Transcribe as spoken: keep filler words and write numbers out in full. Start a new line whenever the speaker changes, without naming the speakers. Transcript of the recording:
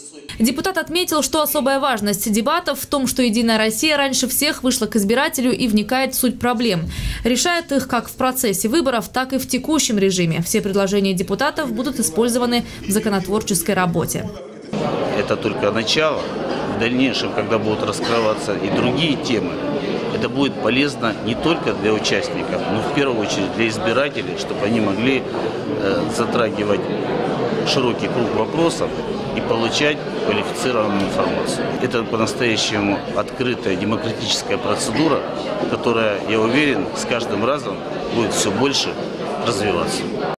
Депутат отметил, что особая важность дебатов в том, что «Единая Россия» раньше всех вышла к избирателю и вникает в суть проблем. Решает их как в процессе выборов, так и в текущем режиме. Все предложения депутатов будут использованы в законотворческой работе.
Это только начало. В дальнейшем, когда будут раскрываться и другие темы, это будет полезно не только для участников, но в первую очередь для избирателей, чтобы они могли э, затрагивать широкий круг вопросов и получать квалифицированную информацию. Это по-настоящему открытая демократическая процедура, которая, я уверен, с каждым разом будет все больше развиваться.